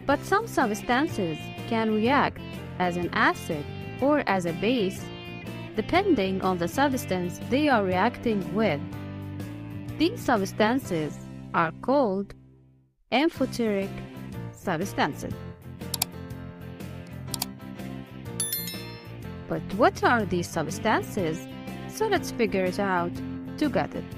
But some substances can react as an acid or as a base, depending on the substance they are reacting with. These substances are called amphoteric substances. But what are these substances? So let's figure it out together.